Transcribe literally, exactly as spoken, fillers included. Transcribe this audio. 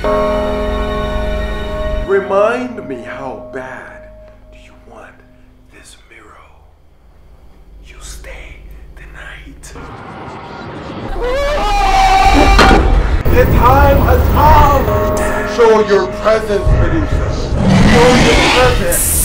Remind me how bad do you want this mirror? You stay the night. The time has come! Show your presence, Medusa. Show your presence!